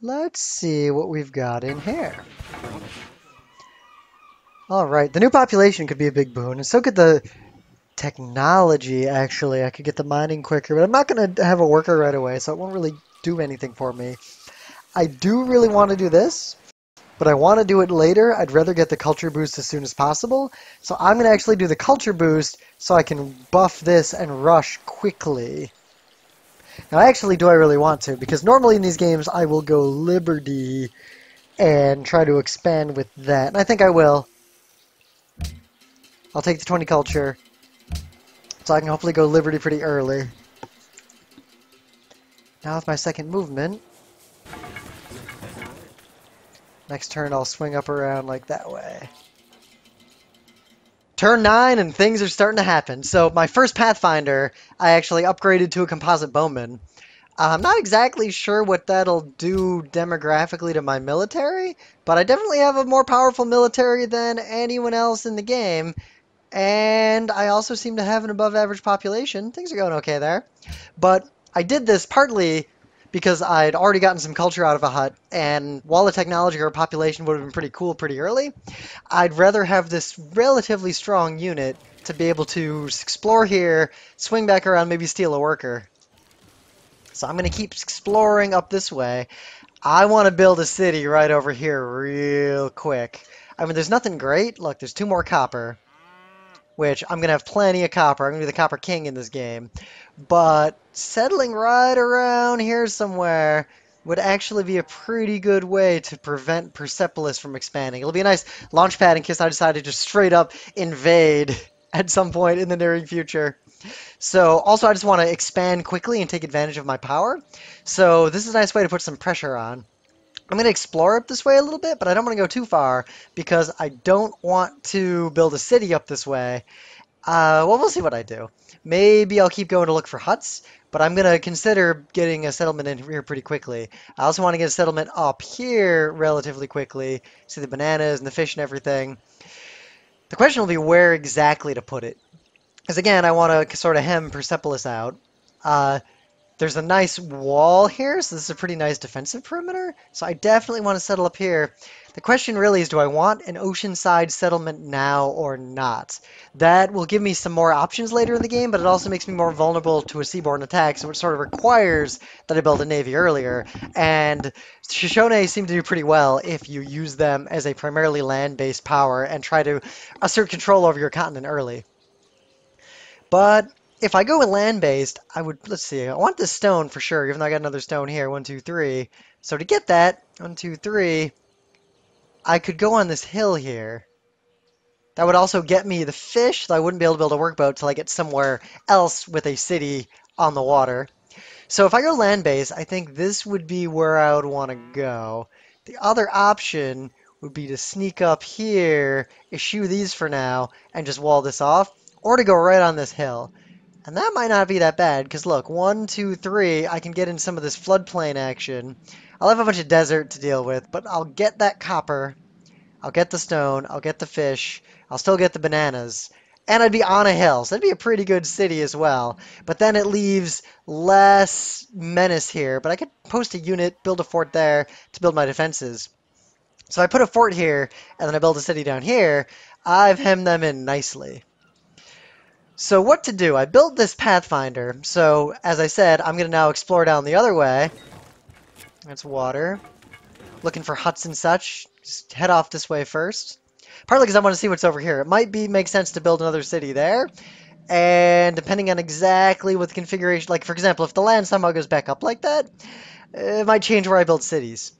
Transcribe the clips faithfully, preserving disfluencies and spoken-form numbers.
let's see what we've got in here. All right, the new population could be a big boon, and so could the technology, actually. I could get the mining quicker, but I'm not going to have a worker right away, so it won't really do anything for me. I do really want to do this, but I want to do it later. I'd rather get the culture boost as soon as possible, so I'm going to actually do the culture boost so I can buff this and rush quickly. Now, actually, do I really want to? Because normally in these games, I will go Liberty and try to expand with that, and I think I will. I'll take the twenty culture, so I can hopefully go Liberty pretty early. Now with my second movement, next turn I'll swing up around like that way. Turn nine and things are starting to happen. So my first Pathfinder, I actually upgraded to a composite bowman. Uh, I'm not exactly sure what that'll do demographically to my military, but I definitely have a more powerful military than anyone else in the game. And I also seem to have an above average population. Things are going okay there. But I did this partly because I'd already gotten some culture out of a hut, and while the technology or population would have been pretty cool pretty early, I'd rather have this relatively strong unit to be able to explore here, swing back around, maybe steal a worker. So I'm going to keep exploring up this way. I want to build a city right over here real quick. I mean, there's nothing great. Look, there's two more copper, which I'm going to have plenty of copper. I'm going to be the copper king in this game. But settling right around here somewhere would actually be a pretty good way to prevent Persepolis from expanding. It'll be a nice launch pad in case I decide to just straight up invade at some point in the nearing future. So also I just want to expand quickly and take advantage of my power. So this is a nice way to put some pressure on. I'm going to explore up this way a little bit, but I don't want to go too far because I don't want to build a city up this way. Uh, well, we'll see what I do. Maybe I'll keep going to look for huts, but I'm going to consider getting a settlement in here pretty quickly. I also want to get a settlement up here relatively quickly. See the bananas and the fish and everything. The question will be where exactly to put it. Because again, I want to sort of hem Persepolis out. Uh, There's a nice wall here, so this is a pretty nice defensive perimeter. So I definitely want to settle up here. The question really is, do I want an oceanside settlement now or not? That will give me some more options later in the game, but it also makes me more vulnerable to a seaborne attack, so it sort of requires that I build a navy earlier. And Shoshone seem to do pretty well if you use them as a primarily land-based power and try to assert control over your continent early. But if I go with land-based, I would, let's see, I want this stone for sure, even though I got another stone here, one, two, three. So to get that, one, two, three, I could go on this hill here. That would also get me the fish, so I wouldn't be able to build a workboat till I get somewhere else with a city on the water. So if I go land-based, I think this would be where I would want to go. The other option would be to sneak up here, eschew these for now, and just wall this off, or to go right on this hill. And that might not be that bad, because look, one, two, three, I can get in some of this floodplain action. I'll have a bunch of desert to deal with, but I'll get that copper, I'll get the stone, I'll get the fish, I'll still get the bananas, and I'd be on a hill, so that'd be a pretty good city as well. But then it leaves less menace here, but I could post a unit, build a fort there to build my defenses. So I put a fort here, and then I build a city down here. I've hemmed them in nicely. So what to do? I built this Pathfinder. So as I said, I'm going to now explore down the other way. That's water. Looking for huts and such. Just head off this way first. Partly because I want to see what's over here. It might be make sense to build another city there. And depending on exactly what the configuration, like for example, if the land somehow goes back up like that, it might change where I build cities.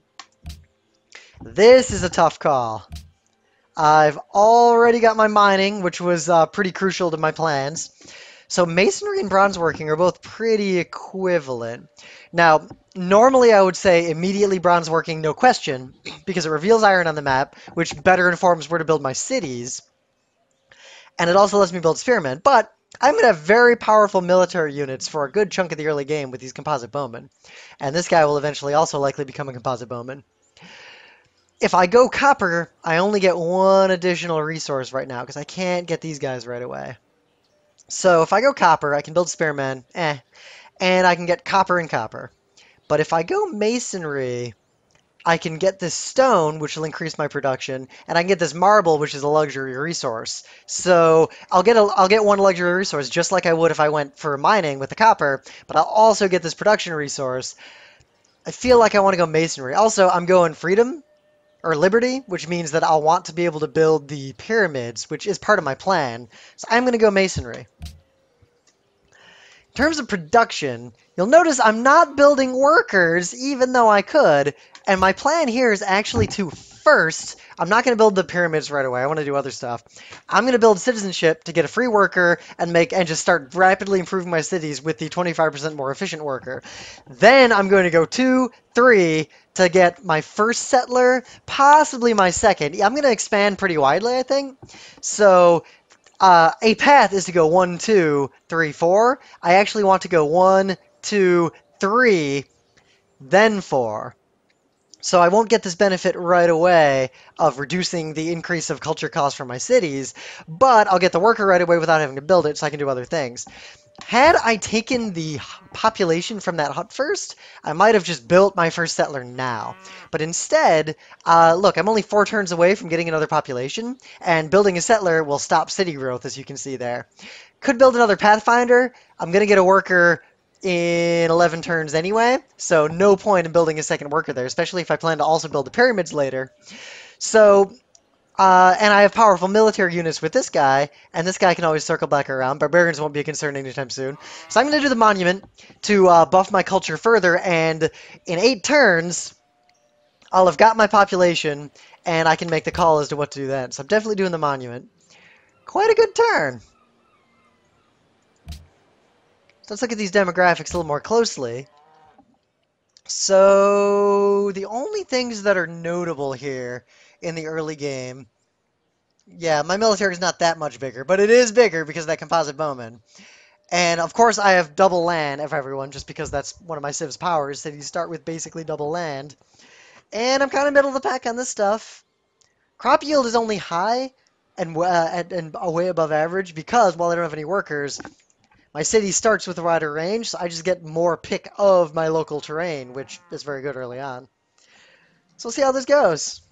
This is a tough call. I've already got my mining, which was uh, pretty crucial to my plans. So masonry and bronze working are both pretty equivalent. Now, normally I would say immediately bronze working, no question, because it reveals iron on the map, which better informs where to build my cities. And it also lets me build spearmen. But I'm going to have very powerful military units for a good chunk of the early game with these composite bowmen. And this guy will eventually also likely become a composite bowman. If I go copper, I only get one additional resource right now because I can't get these guys right away. So if I go copper, I can build spearmen, eh, and I can get copper and copper. But if I go masonry, I can get this stone, which will increase my production, and I can get this marble, which is a luxury resource. So I'll get a, I'll get one luxury resource just like I would if I went for mining with the copper, but I'll also get this production resource. I feel like I want to go masonry. Also, I'm going freedom or liberty, which means that I'll want to be able to build the pyramids, which is part of my plan. So I'm going to go masonry. In terms of production, you'll notice I'm not building workers, even though I could. And my plan here is actually to first, I'm not going to build the pyramids right away. I want to do other stuff. I'm going to build citizenship to get a free worker and make and just start rapidly improving my cities with the twenty-five percent more efficient worker. Then I'm going to go two, three to get my first settler, possibly my second. I'm going to expand pretty widely, I think. So uh, a path is to go one, two, three, four. I actually want to go one, two, three, then four. So I won't get this benefit right away of reducing the increase of culture costs for my cities, but I'll get the worker right away without having to build it so I can do other things. Had I taken the population from that hut first, I might have just built my first settler now. But instead, uh, look, I'm only four turns away from getting another population, and building a settler will stop city growth, as you can see there. Could build another Pathfinder. I'm going to get a worker in eleven turns anyway, so no point in building a second worker there, especially if I plan to also build the pyramids later. So uh, and I have powerful military units with this guy, and this guy can always circle back around. Barbarians won't be a concern anytime soon. So I'm going to do the monument to uh, buff my culture further, and in eight turns, I'll have got my population, and I can make the call as to what to do then. So I'm definitely doing the monument. Quite a good turn. So let's look at these demographics a little more closely. So the only things that are notable here in the early game, yeah, my military is not that much bigger, but it is bigger because of that composite bowman. And of course I have double land of everyone just because that's one of my civ's powers, that you start with basically double land. And I'm kind of middle of the pack on this stuff. Crop yield is only high and, uh, and, and way above average because while I don't have any workers, my city starts with a wider range, so I just get more pick of my local terrain, which is very good early on. So we'll see how this goes.